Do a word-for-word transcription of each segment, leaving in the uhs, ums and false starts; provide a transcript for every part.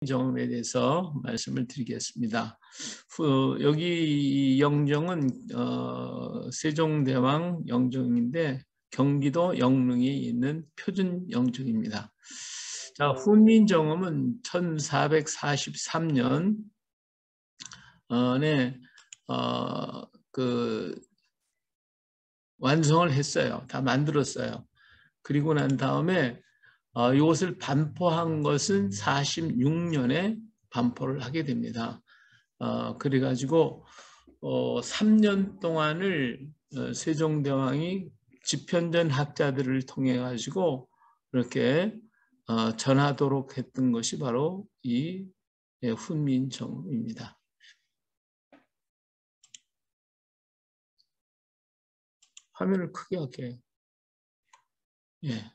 정음에 대해서 말씀을 드리겠습니다. 후, 여기 영정은 어, 세종대왕 영정인데 경기도 영릉에 있는 표준 영정입니다. 자, 훈민정음은 천사백사십삼 년에 어, 그 완성을 했어요. 다 만들었어요. 그리고 난 다음에 어, 이것을 반포한 것은 사십육 년에 반포를 하게 됩니다. 어, 그래가지고 어, 삼 년 동안을 어, 세종대왕이 집현전 학자들을 통해 가지고 이렇게 어, 전하도록 했던 것이 바로 이 예, 훈민정음입니다. 화면을 크게 할게요. 예.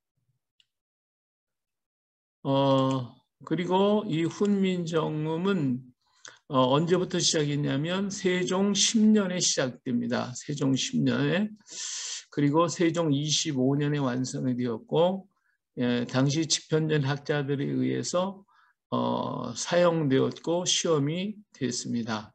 어, 그리고 이 훈민정음은 어, 언제부터 시작했냐면 세종 십 년에 시작됩니다. 세종 십 년에. 그리고 세종 이십오 년에 완성이 되었고 예, 당시 집현전 학자들에 의해서 어, 사용되었고 시험이 됐습니다.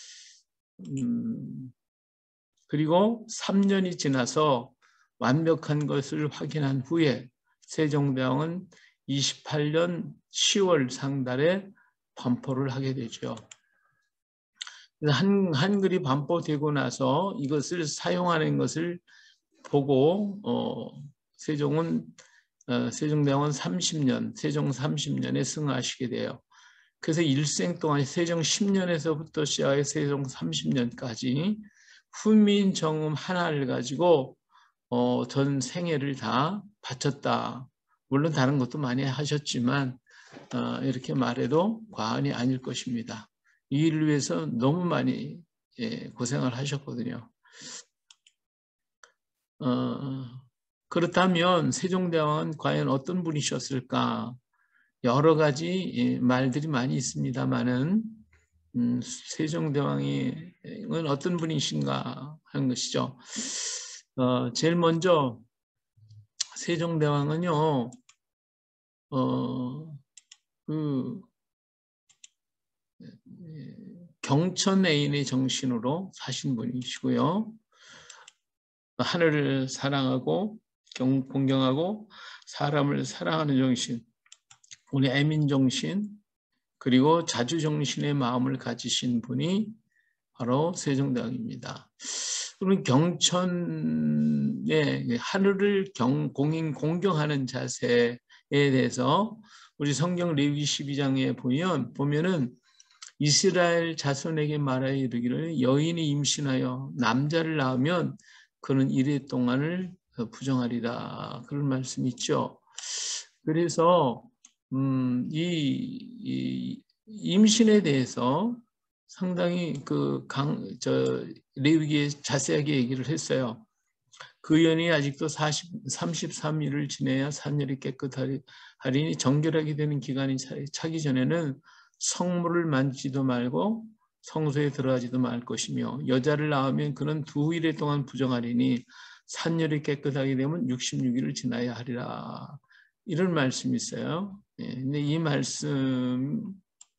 음, 그리고 삼 년이 지나서 완벽한 것을 확인한 후에 세종대왕은 이십팔 년 시월 상달에 반포를 하게 되죠. 한, 한글이 반포되고 나서 이것을 사용하는 것을 보고 어, 세종은 어, 세종대왕은 삼십 년, 세종 삼십 년에 승하시게 돼요. 그래서 일생 동안 세종 십 년에서부터 시작해 세종 삼십 년까지 훈민정음 하나를 가지고 어, 전 생애를 다 바쳤다. 물론 다른 것도 많이 하셨지만 어, 이렇게 말해도 과언이 아닐 것입니다. 이 일을 위해서 너무 많이 예, 고생을 하셨거든요. 어, 그렇다면 세종대왕은 과연 어떤 분이셨을까? 여러 가지 말들이 많이 있습니다만은 음, 세종대왕은 어떤 분이신가 하는 것이죠. 어, 제일 먼저 세종대왕은요, 어, 그 경천애인의 정신으로 사신 분이시고요. 하늘을 사랑하고 경, 공경하고 사람을 사랑하는 정신, 우리 애민정신, 그리고 자주정신의 마음을 가지신 분이 바로 세종대왕입니다. 그럼 경천의 하늘을 경, 공인, 공경하는 자세에 대해서 우리 성경 레위기 십이 장에 보면, 보면은 이스라엘 자손에게 말하여 이르기를 여인이 임신하여 남자를 낳으면 그는 이래 동안을 부정하리라. 그런 말씀이 있죠. 그래서 음, 이, 이 임신에 대해서 상당히 그 강, 저, 레위기에 자세하게 얘기를 했어요. 그 연이 아직도 사십, 삼십삼 일을 지내야 산열이 깨끗하리니 정결하게 되는 기간이 차기 전에는 성물을 만지도 말고 성소에 들어가지도 말 것이며 여자를 낳으면 그는 두 일 동안 부정하리니 산열이 깨끗하게 되면 육십육 일을 지나야 하리라. 이런 말씀이 있어요. 예, 근데 이 말씀대로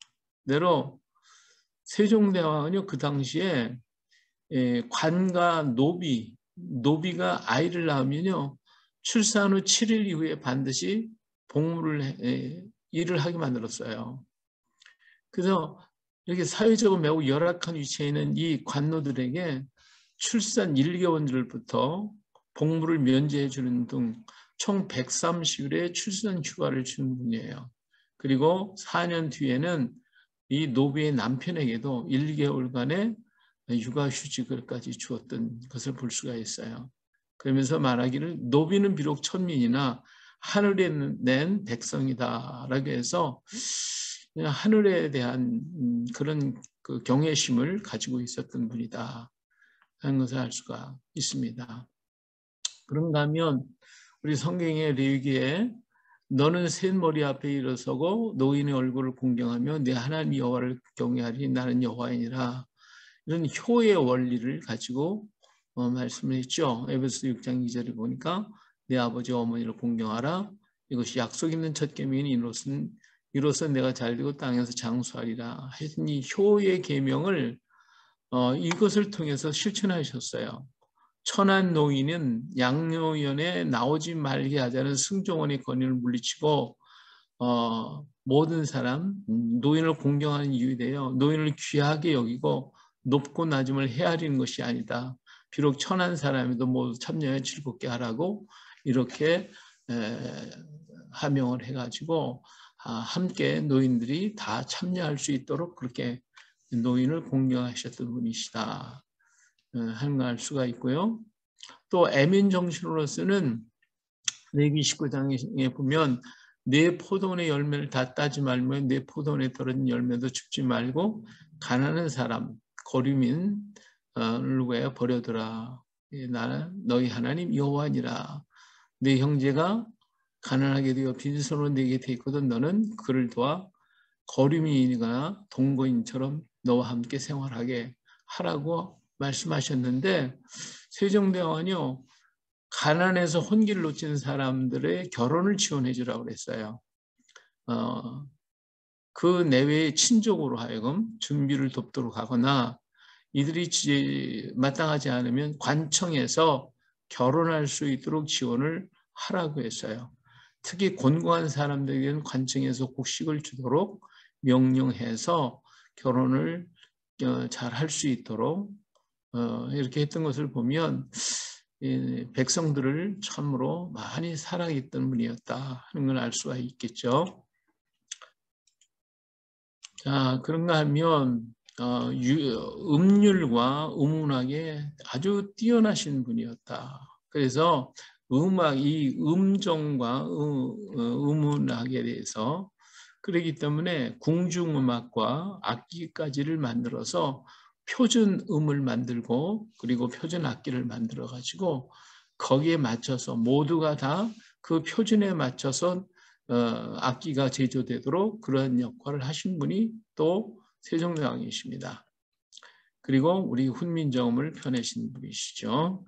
세종대왕은요, 그 당시에 예, 관과 노비, 노비가 아이를 낳으면요, 출산 후 칠 일 이후에 반드시 복무를 해, 예, 일을 하게 만들었어요. 그래서 이렇게 사회적으로 매우 열악한 위치에 있는 이 관노들에게 출산 일 개월부터 복무를 면제해 주는 등 총 백삼십 일의 출산 휴가를 주는 분이에요. 그리고 사 년 뒤에는 이 노비의 남편에게도 일 개월간의 육아휴직을까지 주었던 것을 볼 수가 있어요. 그러면서 말하기를 노비는 비록 천민이나 하늘에 낸 백성이다라고 해서 하늘에 대한 그런 그 경외심을 가지고 있었던 분이다 하는 것을 알 수가 있습니다. 그런가 하면 우리 성경의 레위기에 너는 셋머리 앞에 일어서고 노인의 얼굴을 공경하며 내 하나님 여호와를 경외하리니 나는 여호와이니라. 이런 효의 원리를 가지고 어, 말씀을 했죠. 에베소 육 장 이 절에 보니까 내 아버지와 어머니를 공경하라. 이것이 약속 있는 첫 계명이니 이것은 이로써 내가 잘되고 땅에서 장수하리라 하신 이 효의 계명을 어, 이것을 통해서 실천하셨어요. 천한 노인은 양로원에 나오지 말게 하자는 승정원의 권위를 물리치고 어, 모든 사람 노인을 공경하는 이유에 대하여 노인을 귀하게 여기고 높고 낮음을 헤아리는 것이 아니다. 비록 천한 사람에도 모두 참여해 즐겁게 하라고 이렇게 에, 하명을 해가지고 아, 함께 노인들이 다 참여할 수 있도록 그렇게 노인을 공경하셨던 분이시다 하는 걸 알 수가 있고요. 또 애민 정신으로서는 레위기 이십구 장에 보면 내 포도원의 열매를 다 따지 말며 내 포도원에 떨어진 열매도 줍지 말고 가난한 사람 거류민을 위하여 버려두라. 나는 너희 하나님 여호와니라. 내 형제가 가난하게 되어 빈손으로 내게 돼 있거든 너는 그를 도와 거류민이거나 동거인처럼 너와 함께 생활하게 하라고 말씀하셨는데 세종대왕은요 가난해서 혼기를 놓친 사람들의 결혼을 지원해 주라고 그랬어요. 어, 그 내외의 친족으로 하여금 준비를 돕도록 하거나 이들이 마땅하지 않으면 관청에서 결혼할 수 있도록 지원을 하라고 했어요. 특히 곤고한 사람들에게는 관청에서 곡식을 주도록 명령해서 결혼을 잘 할 수 있도록 이렇게 했던 것을 보면 백성들을 참으로 많이 사랑했던 분이었다 하는 걸 알 수가 있겠죠. 자, 그런가 하면 어, 유, 음률과 음운학에 아주 뛰어나신 분이었다. 그래서 음악, 이 음정과 음운학에 대해서 그렇기 때문에 궁중음악과 악기까지를 만들어서 표준 음을 만들고 그리고 표준 악기를 만들어 가지고 거기에 맞춰서 모두가 다 그 표준에 맞춰서 어, 악기가 제조되도록 그런 역할을 하신 분이 또 세종대왕이십니다. 그리고 우리 훈민정음을 펴내신 분이시죠.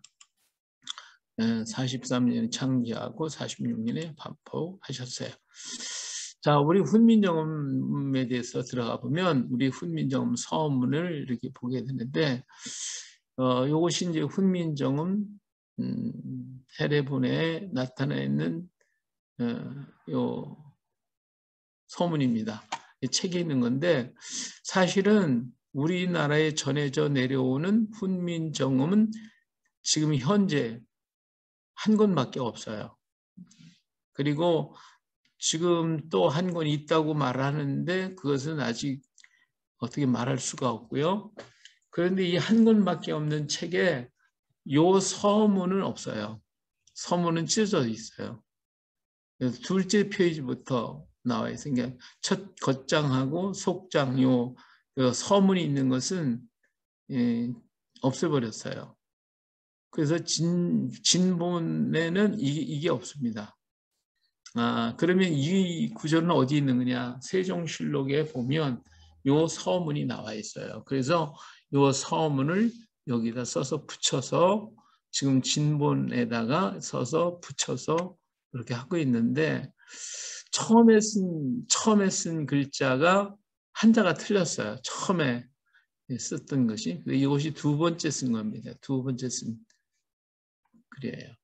사십삼 년에 창제하고 사십육 년에 반포하셨어요. 자, 우리 훈민정음에 대해서 들어가 보면 우리 훈민정음 서문을 이렇게 보게 되는데 어, 이것이 이제 훈민정음 음, 해례본에 나타나 있는 어, 요 서문입니다. 책에 있는 건데 사실은 우리나라에 전해져 내려오는 훈민정음은 지금 현재 한 권밖에 없어요. 그리고 지금 또 한 권 있다고 말하는데 그것은 아직 어떻게 말할 수가 없고요. 그런데 이 한 권밖에 없는 책에 요 서문은 없어요. 서문은 찢어져 있어요. 그래서 둘째 페이지부터 나와 있어요. 그러니까 첫 겉장하고 속장 요 서문이 있는 것은 예, 없애버렸어요. 그래서 진, 진본에는 이게, 이게 없습니다. 아, 그러면 이 구절은 어디 있는 거냐? 세종실록에 보면 요 서문이 나와 있어요. 그래서 요 서문을 여기다 써서 붙여서 지금 진본에다가 써서 붙여서 이렇게 하고 있는데 처음에 쓴 처음에 쓴 글자가 한자가 틀렸어요. 처음에 썼던 것이 이것이 두 번째 쓴 겁니다. 두 번째 쓴 글이에요.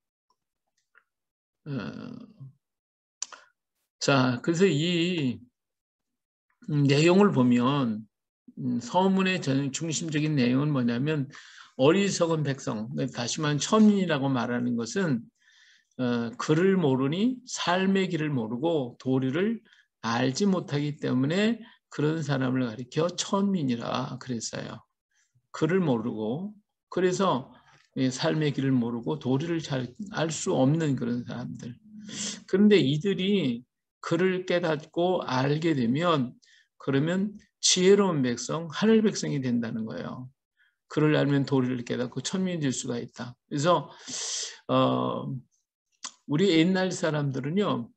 어, 자, 그래서 이 내용을 보면 서문의 중심적인 내용은 뭐냐면 어리석은 백성, 다시 말하면 천민이라고 말하는 것은 어, 글을 모르니 삶의 길을 모르고 도리를 알지 못하기 때문에 그런 사람을 가리켜 천민이라 그랬어요. 글을 모르고 그래서 삶의 길을 모르고 도리를 잘 알 수 없는 그런 사람들. 그런데 이들이 글을 깨닫고 알게 되면 그러면 지혜로운 백성, 하늘 백성이 된다는 거예요. 글을 알면 도리를 깨닫고 천민이 될 수가 있다. 그래서 어, 우리 옛날 사람들은요.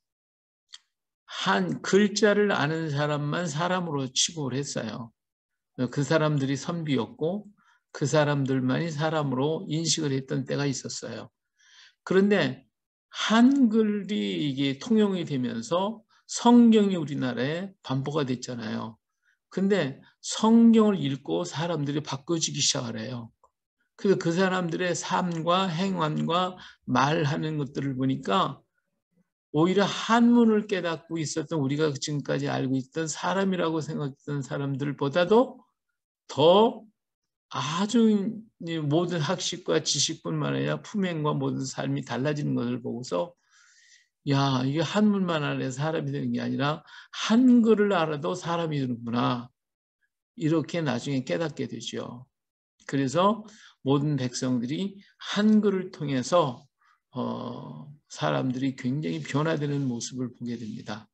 한 글자를 아는 사람만 사람으로 취급을 했어요. 그 사람들이 선비였고 그 사람들만이 사람으로 인식을 했던 때가 있었어요. 그런데 한글이 이게 통용이 되면서 성경이 우리나라에 반포가 됐잖아요. 근데 성경을 읽고 사람들이 바꿔지기 시작을 해요. 그래서 그 사람들의 삶과 행함과 말하는 것들을 보니까 오히려 한문을 깨닫고 있었던 우리가 지금까지 알고 있던 사람이라고 생각했던 사람들보다도 더 아주 모든 학식과 지식뿐만 아니라 품행과 모든 삶이 달라지는 것을 보고서 야, 이게 한문만 알아서 사람이 되는 게 아니라 한글을 알아도 사람이 되는구나. 이렇게 나중에 깨닫게 되죠. 그래서 모든 백성들이 한글을 통해서 어, 사람들이 굉장히 변화되는 모습을 보게 됩니다.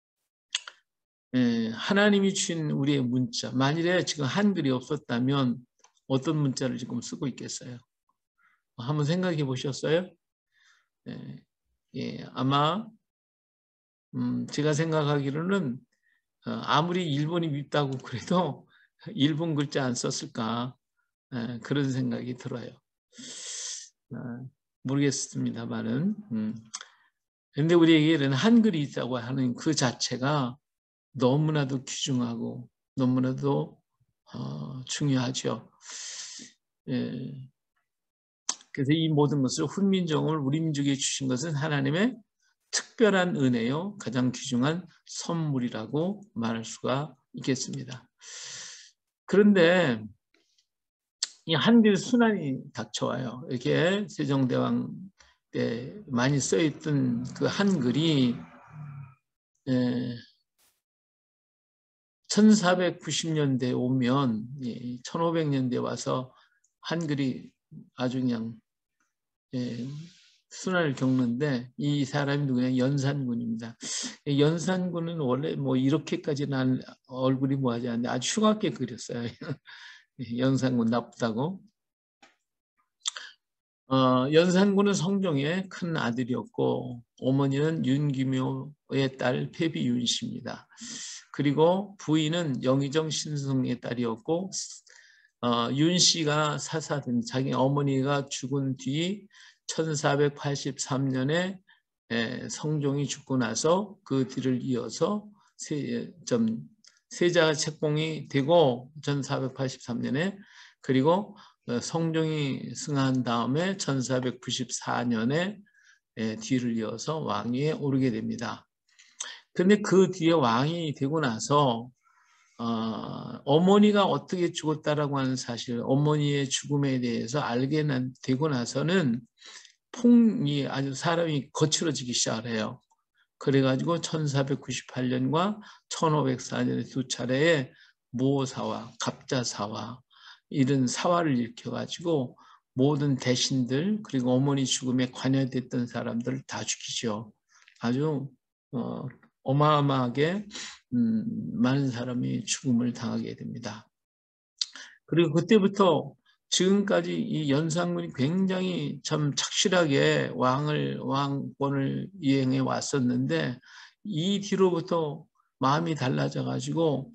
예, 하나님이 주신 우리의 문자, 만일에 지금 한글이 없었다면 어떤 문자를 지금 쓰고 있겠어요? 한번 생각해 보셨어요? 예, 예, 아마 음, 제가 생각하기로는 어, 아무리 일본이 밉다고 그래도 일본 글자 안 썼을까 예, 그런 생각이 들어요. 어, 모르겠습니다만은 음. 근데 우리에게는 한글이 있다고 하는 그 자체가 너무나도 귀중하고 너무나도 어, 중요하죠. 예. 그래서 이 모든 것을 훈민정음을 우리 민족에 주신 것은 하나님의 특별한 은혜요, 가장 귀중한 선물이라고 말할 수가 있겠습니다. 그런데 이 한글 순환이 닥쳐와요. 이렇게 세종대왕 때 많이 써있던 그 한글이 천사백구십 년대에 오면 천오백 년대에 와서 한글이 아주 그냥 순환을 겪는데 이 사람이 누구냐? 연산군입니다. 연산군은 원래 뭐 이렇게까지는 얼굴이 뭐하지 않는데 아주 흉악게 그렸어요. 연산군 나쁘다고. 어, 연산군은 성종의 큰 아들이었고 어머니는 윤기묘의 딸 패비윤 씨입니다. 그리고 부인은 영의정 신승의 딸이었고 어, 윤 씨가 사사된 자기 어머니가 죽은 뒤 천사백팔십삼 년에 에, 성종이 죽고 나서 그 뒤를 이어서 세, 좀, 세자 책봉이 되고 천사백팔십삼 년에 그리고 성종이 승한 다음에 천사백구십사 년에 뒤를 이어서 왕위에 오르게 됩니다. 근데 그 뒤에 왕이 되고 나서 어, 어머니가 어떻게 죽었다라고 하는 사실, 어머니의 죽음에 대해서 알게 되고 나서는 폭이 아주 사람이 거칠어지기 시작을 해요. 그래가지고 천사백구십팔 년과 천오백사 년에 두 차례의 모사와 갑자사와 이런 사화를 일으켜가지고 모든 대신들 그리고 어머니 죽음에 관여됐던 사람들을 다 죽이죠. 아주 어, 어마어마하게 음, 많은 사람이 죽음을 당하게 됩니다. 그리고 그때부터 지금까지 이 연산군이 굉장히 참 착실하게 왕을 왕권을 이행해 왔었는데 이 뒤로부터 마음이 달라져 가지고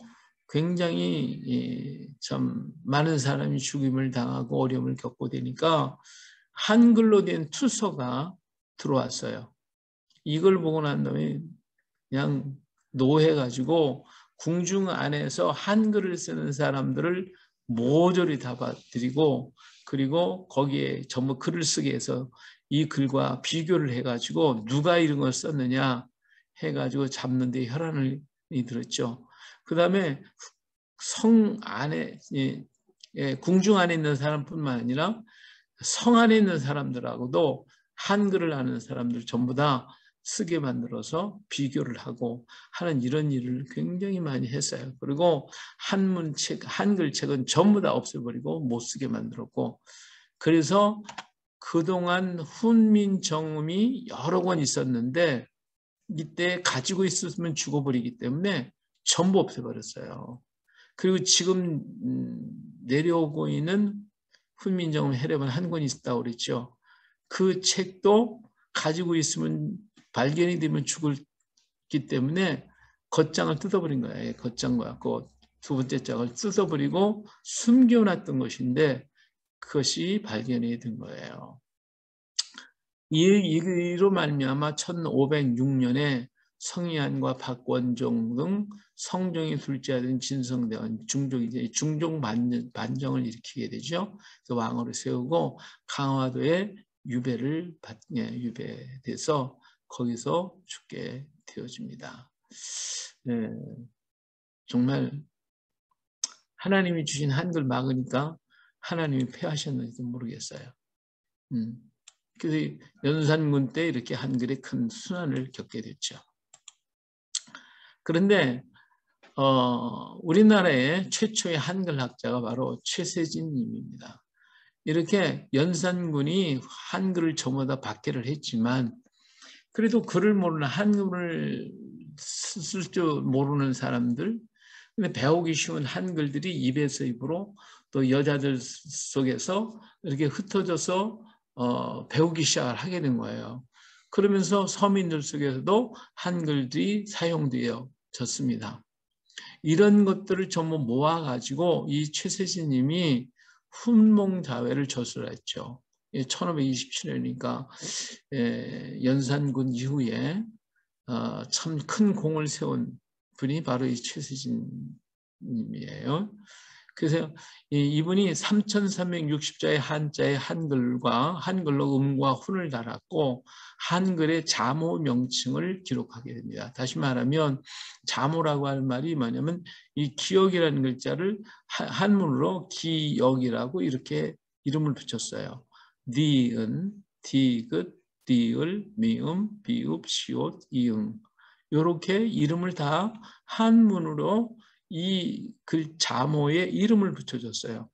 굉장히 참 많은 사람이 죽임을 당하고 어려움을 겪고 되니까 한글로 된 투서가 들어왔어요. 이걸 보고 난 다음에 그냥 노해가지고 궁중 안에서 한글을 쓰는 사람들을 모조리 다 받들이고 그리고 거기에 전부 글을 쓰게 해서 이 글과 비교를 해가지고 누가 이런 걸 썼느냐 해가지고 잡는 데 혈안을 들었죠. 그 다음에 성 안에 예, 궁중 안에 있는 사람뿐만 아니라 성 안에 있는 사람들하고도 한글을 아는 사람들 전부 다 쓰게 만들어서 비교를 하고 하는 이런 일을 굉장히 많이 했어요. 그리고 한문책, 한글책은 전부 다 없애버리고 못 쓰게 만들었고 그래서 그동안 훈민정음이 여러 권 있었는데 이때 가지고 있었으면 죽어버리기 때문에 전부 없애버렸어요. 그리고 지금 내려오고 있는 훈민정음 해례본 한 권 있다고 그랬죠. 그 책도 가지고 있으면 발견이 되면 죽기 때문에 겉장을 뜯어버린 거예요. 겉장과 그 두 번째 장을 뜯어버리고 숨겨놨던 것인데 그것이 발견이 된 거예요. 이로 말미암아 천오백육 년에 성희안과 박원종 등 성종이 둘째 아들 진성대원 중종 이제 중종 반, 반정을 일으키게 되죠. 그래서 왕으로 세우고 강화도에 유배를 받, 예, 유배돼서 거기서 죽게 되어집니다. 네, 정말 하나님이 주신 한글 막으니까 하나님이 패하셨는지도 모르겠어요. 음. 그래서 연산군 때 이렇게 한글의 큰 순환을 겪게 됐죠. 그런데 어, 우리나라의 최초의 한글 학자가 바로 최세진 님입니다. 이렇게 연산군이 한글을 전부 다 박해를 했지만 그래도 글을 모르는 한글을 쓸 줄 모르는 사람들, 근데 배우기 쉬운 한글들이 입에서 입으로 또 여자들 속에서 이렇게 흩어져서 어, 배우기 시작을 하게 된 거예요. 그러면서 서민들 속에서도 한글들이 사용되어졌습니다. 이런 것들을 전부 모아가지고 이 최세진 님이 훈몽자회를 저술했죠. 천오백이십칠 년이니까 연산군 이후에 참 큰 공을 세운 분이 바로 이 최세진 님이에요. 그래서 이분이 삼천삼백육십 자의 한자의 한글과 한글로 음과 훈을 달았고 한글의 자모 명칭을 기록하게 됩니다. 다시 말하면 자모라고 하는 말이 뭐냐면 이 기역이라는 글자를 한문으로 기역이라고 이렇게 이름을 붙였어요. 니은, 디귿, 디을, 미음, 비읍, 시옷, 이응 이렇게 이름을 다 한문으로 이 글 자모에 이름을 붙여줬어요.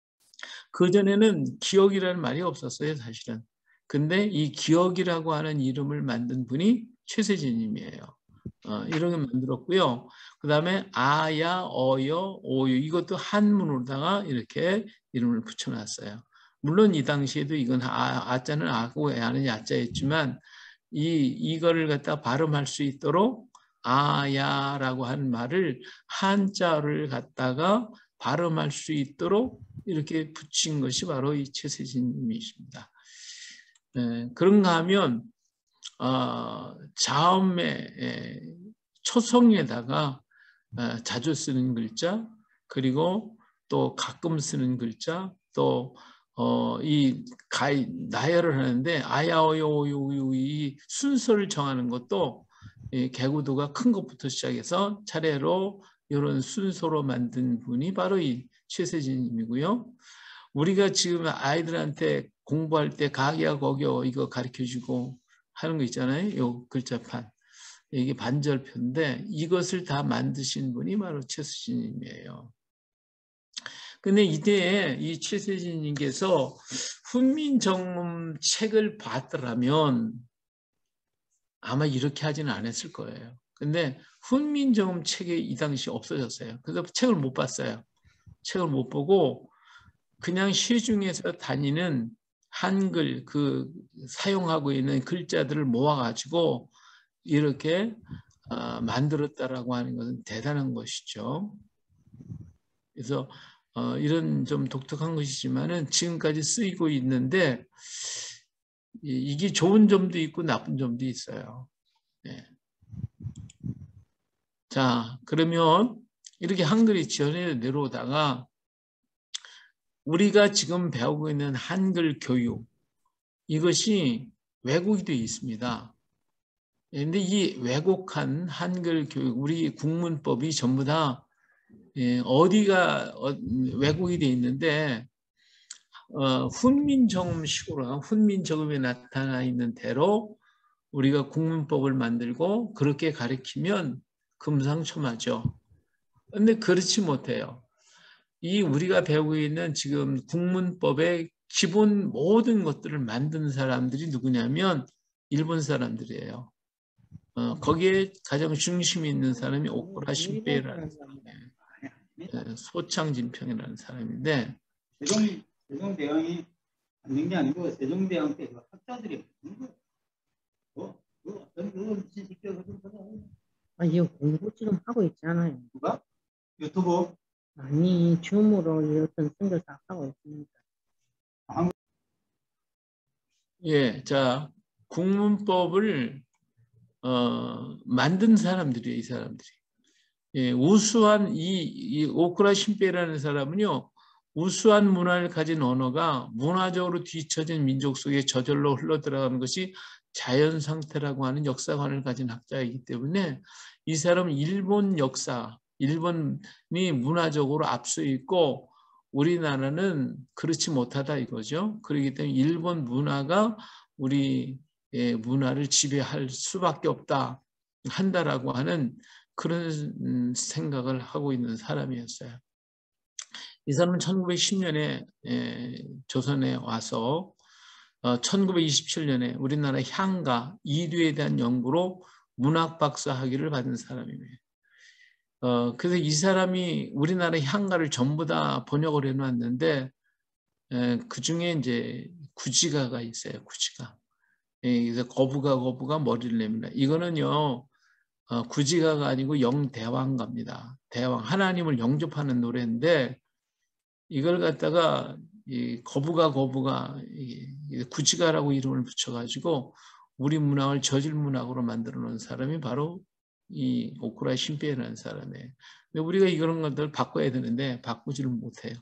그전에는 기억이라는 말이 없었어요, 사실은. 근데 이 기억이라고 하는 이름을 만든 분이 최세진 님이에요. 어, 이런 게 만들었고요. 그 다음에 아야, 어여, 오유 이것도 한문으로다가 이렇게 이름을 붙여놨어요. 물론 이 당시에도 이건 아, 아자는 아고 야는 야자였지만 이, 이거를 갖다 발음할 수 있도록 아야라고 하는 말을 한자를 갖다가 발음할 수 있도록 이렇게 붙인 것이 바로 이 최세진 님이십니다. 에, 그런가 하면 어, 자음의 초성에다가 어, 자주 쓰는 글자 그리고 또 가끔 쓰는 글자 또 어, 이 가이 나열을 하는데 아야오요오요 이 순서를 정하는 것도 이 개구도가 큰 것부터 시작해서 차례로 이런 순서로 만든 분이 바로 이 최세진님이고요. 우리가 지금 아이들한테 공부할 때 가기야 거겨 이거 가르쳐주고 하는 거 있잖아요. 요 글자판 이게 반절표인데 이것을 다 만드신 분이 바로 최세진님이에요. 근데 이때 이 최세진님께서 훈민정음 책을 봤더라면 아마 이렇게 하지는 않았을 거예요. 근데 훈민정음 책이 이 당시 없어졌어요. 그래서 책을 못 봤어요. 책을 못 보고 그냥 시중에서 다니는 한글 그 사용하고 있는 글자들을 모아가지고 이렇게 어, 만들었다라고 하는 것은 대단한 것이죠. 그래서 어, 이런 좀 독특한 것이지만은 지금까지 쓰이고 있는데 이게 좋은 점도 있고 나쁜 점도 있어요. 네. 자, 그러면 이렇게 한글이 지어내 내려오다가 우리가 지금 배우고 있는 한글 교육 이것이 왜곡이 되어 있습니다. 그런데 이 왜곡한 한글 교육, 우리 국문법이 전부 다 어디가 왜곡이 되어 있는데 어, 훈민정음식으로 훈민정음에 나타나 있는 대로 우리가 국문법을 만들고 그렇게 가르치면 금상첨화죠. 그런데 그렇지 못해요. 이 우리가 배우고 있는 지금 국문법의 기본 모든 것들을 만든 사람들이 누구냐면 일본 사람들이에요. 어, 거기에 가장 중심이 있는 사람이 오쿠라 신베이라는 사람이에요. 소창진평이라는 사람인데 세종, 세종대왕이 만든 게 아니고 세종대왕 때 학자들이 만든 거예요. 뭐, 뭐 어떤 그런 지식적으로 아, 이거 공부 지금 하고 있잖아요. 누가? 유튜브? 아니, 줌으로 어떤 선교사 하고 있습니다. 아, 예, 자, 국문법을 어, 만든 사람들이에요. 이 사람들이. 예, 우수한 이, 이 오크라 신베라는 사람은요. 우수한 문화를 가진 언어가 문화적으로 뒤처진 민족 속에 저절로 흘러들어가는 것이 자연 상태라고 하는 역사관을 가진 학자이기 때문에 이 사람은 일본 역사, 일본이 문화적으로 앞서 있고 우리나라는 그렇지 못하다 이거죠. 그렇기 때문에 일본 문화가 우리 문화를 지배할 수밖에 없다 한다라고 하는 그런 생각을 하고 있는 사람이었어요. 이 사람은 천구백십 년에 조선에 와서 천구백이십칠 년에 우리나라 향가 이두에 대한 연구로 문학 박사 학위를 받은 사람입니다. 어, 그래서 이 사람이 우리나라 향가를 전부 다 번역을 해놨는데 에, 그 중에 이제 구지가가 있어요. 구지가. 예, 그래서 거부가 거부가 머리를 냅니다. 이거는요. 어, 구지가가 아니고 영대왕가입니다. 대왕 하나님을 영접하는 노래인데 이걸 갖다가 이 거부가 거부가 이 구지가라고 이름을 붙여가지고 우리 문학을 저질 문학으로 만들어 놓은 사람이 바로 이 오쿠라 신베이라는 사람이에요. 근데 우리가 이런 것들 바꿔야 되는데 바꾸지를 못해요.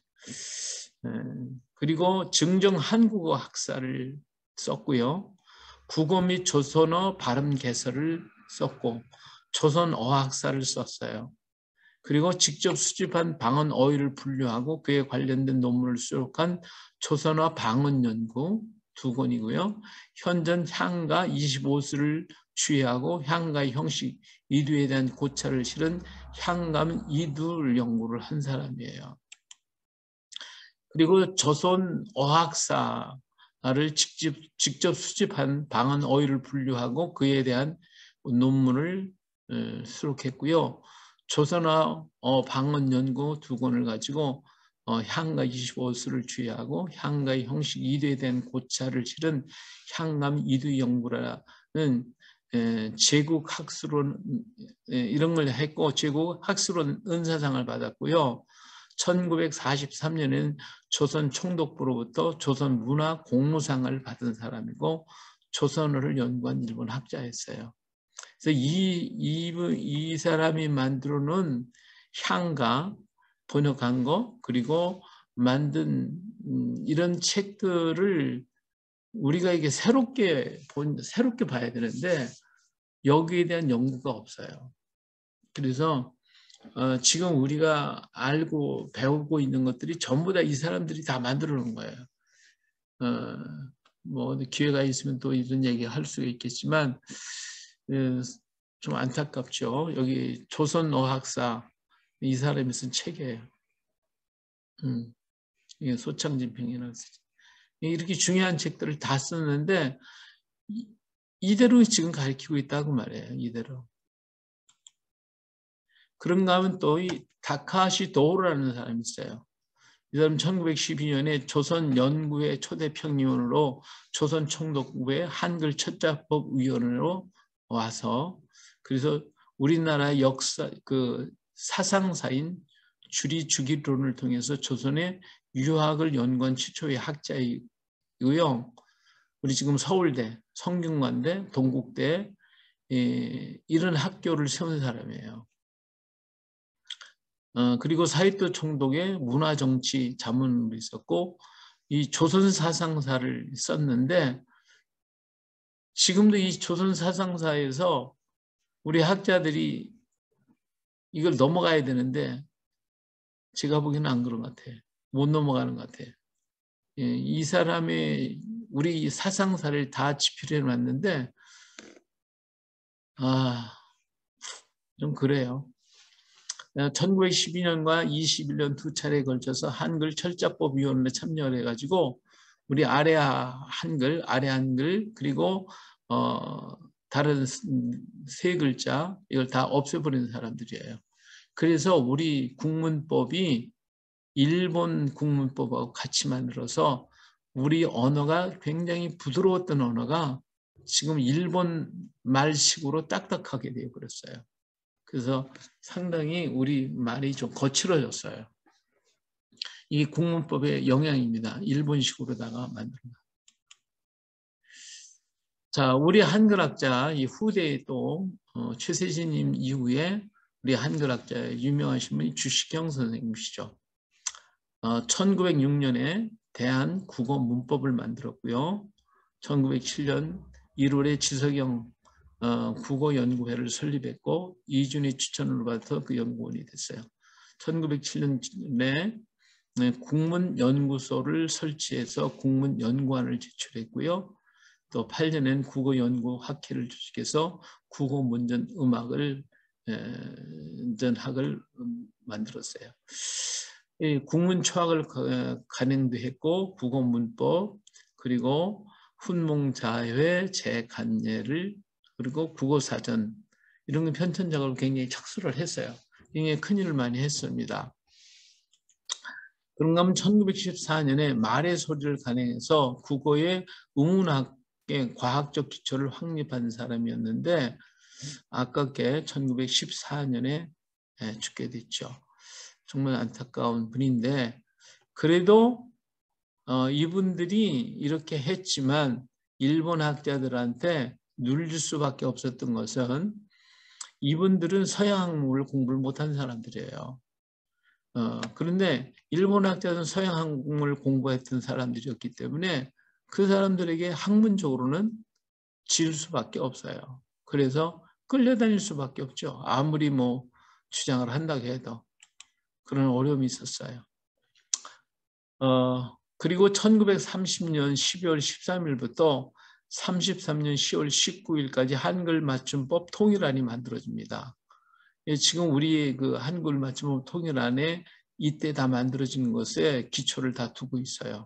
그리고 증정 한국어 학사를 썼고요. 국어 및 조선어 발음 개설을 썼고 조선 어학사를 썼어요. 그리고 직접 수집한 방언 어휘를 분류하고 그에 관련된 논문을 수록한 조선어 방언 연구 두 권이고요. 현전 향가 이십오 수를 취하고 향가의 형식 이두에 대한 고찰을 실은 향감 이두 연구를 한 사람이에요. 그리고 조선 어학사를 직접, 직접 수집한 방언 어휘를 분류하고 그에 대한 논문을 수록했고요. 조선어 어, 방언 연구 두 권을 가지고 어, 향가 이십오 수를 취하고 향가의 형식 이두에 대한 고찰을 실은 향감 이두 연구라는 에, 제국 학술원 에, 이런 걸 했고 제국 학술원 은사상을 받았고요. 천구백사십삼 년에는 조선 총독부로부터 조선 문화 공무상을 받은 사람이고 조선어를 연구한 일본 학자였어요. 그래서 이, 이, 이 사람이 만들어 놓은 향가, 번역한 거, 그리고 만든 음, 이런 책들을 우리가 이게 새롭게 본, 새롭게 봐야 되는데 여기에 대한 연구가 없어요. 그래서 어, 지금 우리가 알고 배우고 있는 것들이 전부 다 이 사람들이 다 만들어 놓은 거예요. 어, 뭐 기회가 있으면 또 이런 얘기 할 수가 있겠지만 예, 좀 안타깝죠. 여기 조선어학사 이 사람이 쓴 책이에요. 음, 이게 소창진평이라는 책. 이렇게 중요한 책들을 다 썼는데 이, 이대로 지금 가르치고 있다고 말해요. 이대로. 그런가 하면 또 이 다카시 도우라는 사람이 있어요. 이 사람 천구백십이 년에 조선 연구회 초대 평의원으로 조선 총독부의 한글 첫자법 위원으로 와서 그래서 우리나라 역사 그 사상사인 주리 주기론을 통해서 조선의 유학을 연구한 최초의 학자이고요. 우리 지금 서울대, 성균관대, 동국대 예, 이런 학교를 세운 사람이에요. 어, 그리고 사회도 총독의 문화정치 자문으로 있었고 이 조선사상사를 썼는데 지금도 이 조선사상사에서 우리 학자들이 이걸 넘어가야 되는데 제가 보기에는 안 그런 것 같아요. 못 넘어가는 것 같아요. 예, 이 사람의 우리 사상사를 다 집필해 놨는데 아, 좀 그래요. 천구백십이 년과 이십일 년 두 차례에 걸쳐서 한글 철자법 위원회에 참여를 해가지고 우리 아래아 한글, 아래 한글 그리고 어, 다른 세 글자 이걸 다 없애버리는 사람들이에요. 그래서 우리 국문법이 일본 국문법하고 같이 만들어서 우리 언어가 굉장히 부드러웠던 언어가 지금 일본 말식으로 딱딱하게 되어버렸어요. 그래서 상당히 우리 말이 좀 거칠어졌어요. 이게 국문법의 영향입니다. 일본식으로다가 만든 거. 자, 우리 한글학자 이 후대에 또 어, 최세진님 이후에 우리 한글학자 유명하신 분이 주식경 선생님이시죠. 어, 천구백육 년에 대한국어문법을 만들었고요. 천구백칠 년 일월에 지석영 어, 국어연구회를 설립했고 이준희 추천을 받아서 그 연구원이 됐어요. 천구백칠 년에 네, 국문연구소를 설치해서 국문연구안을 제출했고요. 또 팔 년엔 국어연구학회를 조직해서 국어문전 음악을 문전학을 만들었어요. 국문초학을 간행도 했고 국어문법 그리고 훈몽자회 재간예를 그리고 국어사전 이런 거 편찬작업을 굉장히 착수를 했어요. 굉장히 큰 일을 많이 했습니다. 그런가 하면 천구백십사 년에 말의 소리를 간행해서 국어의 우문학의 과학적 기초를 확립한 사람이었는데 아깝게 천구백십사 년에 죽게 됐죠. 정말 안타까운 분인데 그래도 어, 이분들이 이렇게 했지만 일본 학자들한테 눌릴 수밖에 없었던 것은 이분들은 서양을 공부를 못한 사람들이에요. 어, 그런데 일본 학자는 서양 한국을 공부했던 사람들이었기 때문에 그 사람들에게 학문적으로는 질 수밖에 없어요. 그래서 끌려다닐 수밖에 없죠. 아무리 뭐 주장을 한다고 해도 그런 어려움이 있었어요. 어, 그리고 천구백삼십 년 십이월 십삼일부터 삼십삼 년 시월 십구일까지 한글 맞춤법 통일안이 만들어집니다. 지금 우리 그 한글 맞춤법 통일안에 이때 다 만들어진 것에 기초를 다 두고 있어요.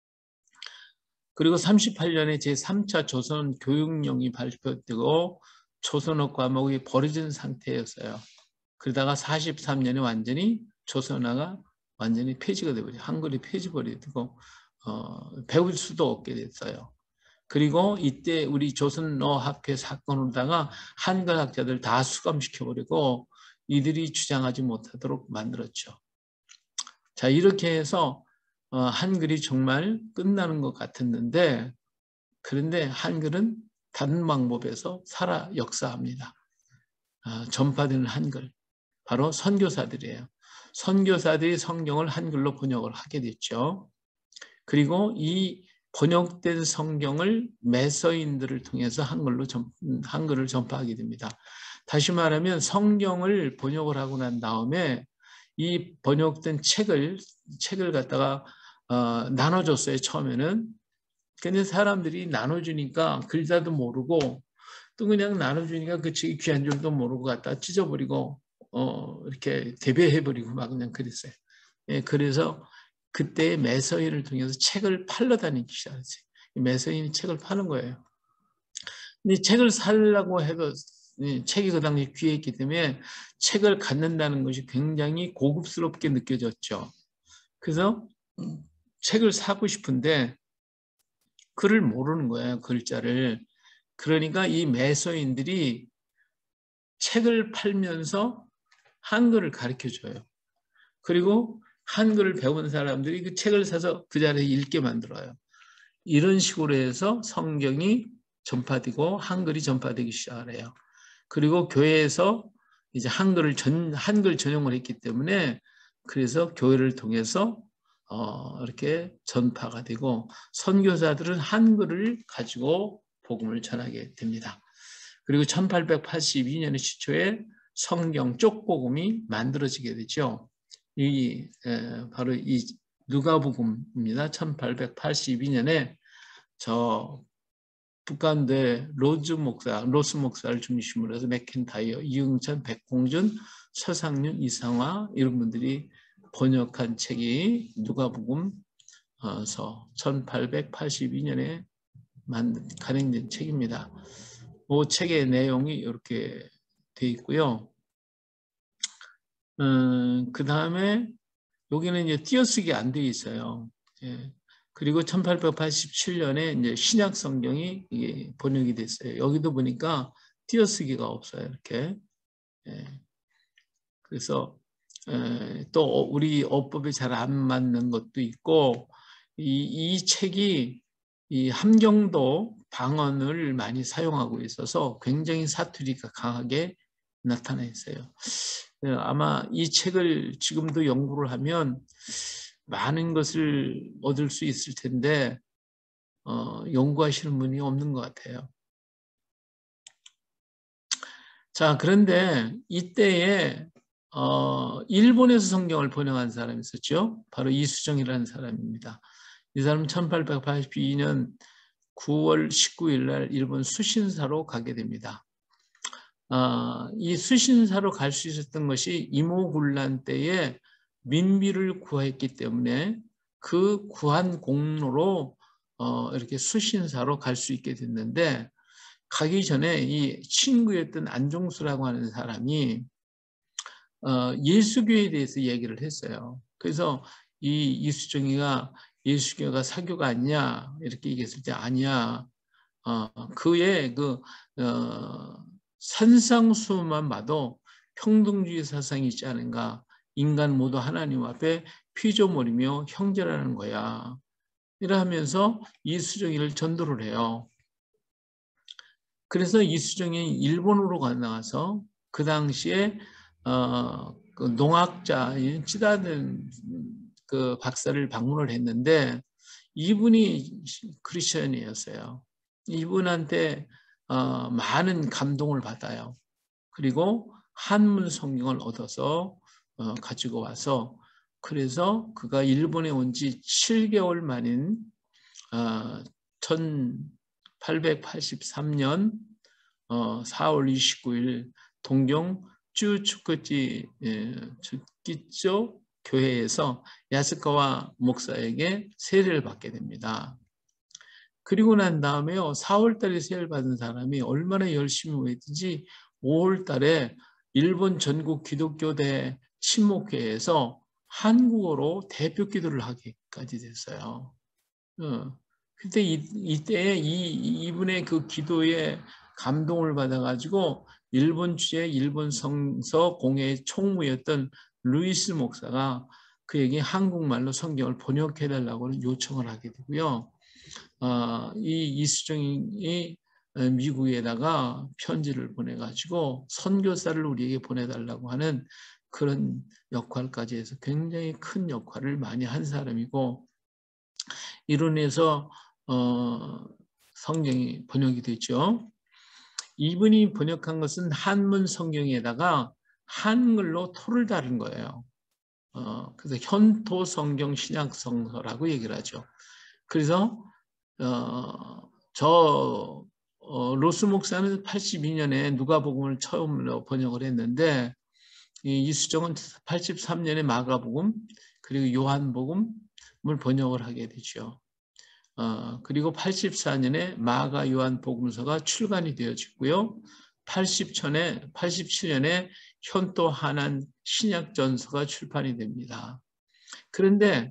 그리고 삼십팔 년에 제삼 차 조선 교육령이 발표되고 조선어 과목이 버려진 상태였어요. 그러다가 사십삼 년에 완전히 조선어가 완전히 폐지가 되버려 한글이 폐지버리게 되고 어, 배울 수도 없게 됐어요. 그리고 이때 우리 조선어학회 사건으로다가 한글 학자들 다 수감시켜버리고 이들이 주장하지 못하도록 만들었죠. 자, 이렇게 해서 어, 한글이 정말 끝나는 것 같았는데 그런데 한글은 다른 방법에서 살아 역사합니다. 어, 전파되는 한글, 바로 선교사들이에요. 선교사들이 성경을 한글로 번역을 하게 됐죠. 그리고 이 번역된 성경을 매서인들을 통해서 한글로 전, 한글을 전파하게 됩니다. 다시 말하면 성경을 번역을 하고 난 다음에 이 번역된 책을 책을 갖다가 어, 나눠줬어요. 처음에는. 근데 사람들이 나눠주니까 글자도 모르고 또 그냥 나눠주니까 그 책이 귀한 줄도 모르고 갖다 찢어버리고 어, 이렇게 대배해버리고 막 그냥 그랬어요. 예, 그래서 그때 매서인을 통해서 책을 팔러 다니기 시작했어요. 매서인이 책을 파는 거예요. 근데 책을 사려고 해도 책이 그 당시 귀했기 때문에 책을 갖는다는 것이 굉장히 고급스럽게 느껴졌죠. 그래서 책을 사고 싶은데 글을 모르는 거예요. 글자를. 그러니까 이 매서인들이 책을 팔면서 한글을 가르쳐줘요. 그리고 한글을 배운 사람들이 그 책을 사서 그 자리에 읽게 만들어요. 이런 식으로 해서 성경이 전파되고 한글이 전파되기 시작을 해요. 그리고 교회에서 이제 한글을 전, 한글 전용을 했기 때문에 그래서 교회를 통해서 어, 이렇게 전파가 되고 선교사들은 한글을 가지고 복음을 전하게 됩니다. 그리고 천팔백팔십이 년의 시초에 성경 쪽복음이 만들어지게 되죠. 이 에, 바로 이 누가복음입니다. 천팔백팔십이 년에 저 북한대 로즈 목사, 로스 목사를 중심으로 해서 맥킨타이어, 이응찬, 백홍준, 서상윤, 이상화 이런 분들이 번역한 책이 누가복음서 천팔백팔십이 년에 간행된 책입니다. 그 책의 내용이 이렇게 돼 있고요. 음, 그 다음에 여기는 이제 띄어쓰기 안 돼 있어요. 예. 그리고 천팔백팔십칠 년에 이제 신약 성경이 이게 번역이 됐어요. 여기도 보니까 띄어쓰기가 없어요. 이렇게. 예. 그래서 에, 또 우리 어법이 잘 안 맞는 것도 있고 이, 이 책이 이 함경도 방언을 많이 사용하고 있어서 굉장히 사투리가 강하게 나타나 있어요. 아마 이 책을 지금도 연구를 하면 많은 것을 얻을 수 있을 텐데 어, 연구하시는 분이 없는 것 같아요. 자, 그런데 이때에 어, 일본에서 성경을 번역한 사람이 있었죠. 바로 이수정이라는 사람입니다. 이 사람은 천팔백팔십이 년 구월 십구일 날 일본 수신사로 가게 됩니다. 아, 이 수신사로 갈 수 있었던 것이 임오군란 때에 민비를 구했기 때문에 그 구한 공로로 어, 이렇게 수신사로 갈 수 있게 됐는데, 가기 전에 이 친구였던 안종수라고 하는 사람이 어, 예수교에 대해서 얘기를 했어요. 그래서 이 이수정이가 예수교가 사교가 아니냐 이렇게 얘기했을 때 아니야. 어, 그의 그 어, 산상수만 봐도 평등주의 사상이 있지 않은가. 인간 모두 하나님 앞에 피조물이며 형제라는 거야. 이러면서 이수정이를 전도를 해요. 그래서 이수정이 일본으로 나가서 그 당시에 어, 그 농학자인 찌다든 그 박사를 방문을 했는데 이분이 크리스천이었어요. 이분한테 어, 많은 감동을 받아요. 그리고 한문 성경을 얻어서 어, 가지고 와서, 그래서 그가 일본에 온 지 칠 개월 만인 어, 천팔백팔십삼 년 어, 사월 이십구일 동경 쭈츠쿠지 쭈키조 교회에서 야스카와 목사에게 세례를 받게 됩니다. 그리고 난 다음에요, 사월 달에 세례를 받은 사람이 얼마나 열심히 했든지 오월 달에 일본 전국 기독교대 친목회에서 한국어로 대표 기도를 하기까지 됐어요. 어. 그때 이, 이때에 이, 이분의 그 기도에 감동을 받아가지고 일본 주재 일본 성서 공회의 총무였던 루이스 목사가 그에게 한국말로 성경을 번역해달라고 요청을 하게 되고요. 어, 이 이수정이 미국에다가 편지를 보내가지고 선교사를 우리에게 보내달라고 하는 그런 역할까지 해서 굉장히 큰 역할을 많이 한 사람이고, 이로 인해서 어, 성경이 번역이 됐죠. 이분이 번역한 것은 한문 성경에다가 한글로 토를 다룬 거예요. 어, 그래서 현토 성경 신약 성서라고 얘기를 하죠. 그래서 어, 저 어, 로스 목사는 팔십이 년에 누가복음을 처음으로 번역을 했는데, 이 이수정은 팔십삼 년에 마가복음 그리고 요한복음을 번역을 하게 되죠. 어, 그리고 팔십사 년에 마가 요한 복음서가 출간이 되어지고요. 팔십칠 년에 현또 하난 신약전서가 출판이 됩니다. 그런데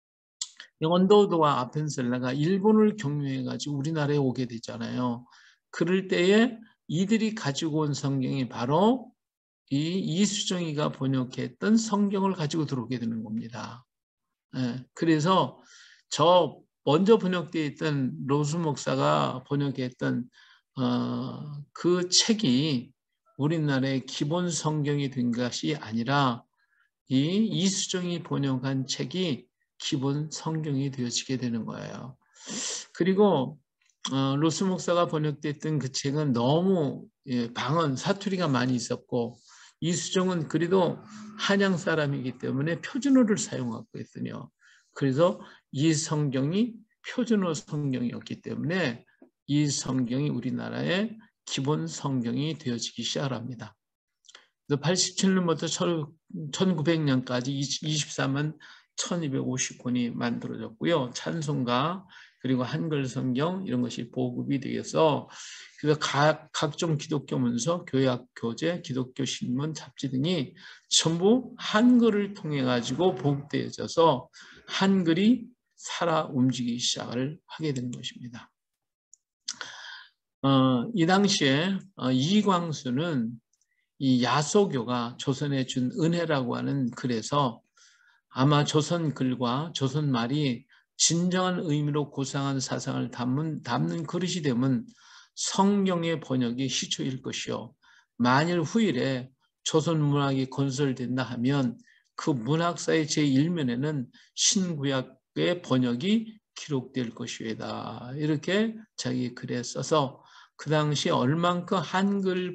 언더우드와 아펜셀라가 일본을 경유해가지고 우리나라에 오게 됐잖아요. 그럴 때에 이들이 가지고 온 성경이 바로 이 이수정이가 번역했던 성경을 가지고 들어오게 되는 겁니다. 예, 그래서 저 먼저 번역되어 있던 로스 목사가 번역했던 어, 그 책이 우리나라의 기본 성경이 된 것이 아니라 이 이수정이 번역한 책이 기본 성경이 되어지게 되는 거예요. 그리고 어, 로스 목사가 번역됐던 그 책은 너무 예, 방언, 사투리가 많이 있었고, 이수정은 그래도 한양 사람이기 때문에 표준어를 사용하고 있거든요. 그래서 이 성경이 표준어 성경이었기 때문에 이 성경이 우리나라의 기본 성경이 되어지기 시작합니다. 그래서 팔십칠 년부터 천구백 년까지 이십사만 천이백오십 권이 만들어졌고요. 찬송가 그리고 한글 성경 이런 것이 보급이 되어서, 그래서 각, 각종 기독교 문서, 교약, 교재, 기독교 신문, 잡지 등이 전부 한글을 통해 가지고 보급되어져서 한글이 살아 움직이기 시작을 하게 된 것입니다. 어, 이 당시에 어, 이광수는 이 야소교가 조선에 준 은혜라고 하는 글에서 아마 조선 글과 조선 말이 진정한 의미로 고상한 사상을 담는, 담는 그릇이 되면 성경의 번역이 희초일 것이요. 만일 후일에 조선 문학이 건설된다 하면 그 문학사의 제일 면에는 신구약의 번역이 기록될 것이다. 이렇게 자기 글에 써서 그 당시 얼만큼 한글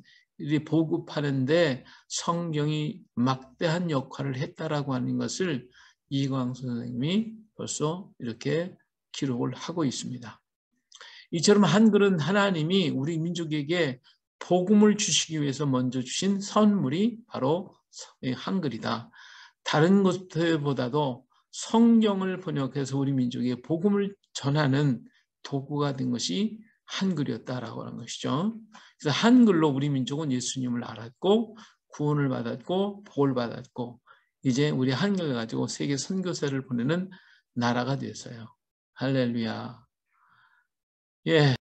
보급하는데 성경이 막대한 역할을 했다라고 하는 것을 이광수 선생님이 벌써 이렇게 기록을 하고 있습니다. 이처럼 한글은 하나님이 우리 민족에게 복음을 주시기 위해서 먼저 주신 선물이 바로 한글이다. 다른 것보다도 성경을 번역해서 우리 민족에 복음을 전하는 도구가 된 것이 한글이었다라고 하는 것이죠. 그래서 한글로 우리 민족은 예수님을 알았고 구원을 받았고 복을 받았고 이제 우리 한글을 가지고 세계 선교사를 보내는 나라가 되었어요. 할렐루야. 예.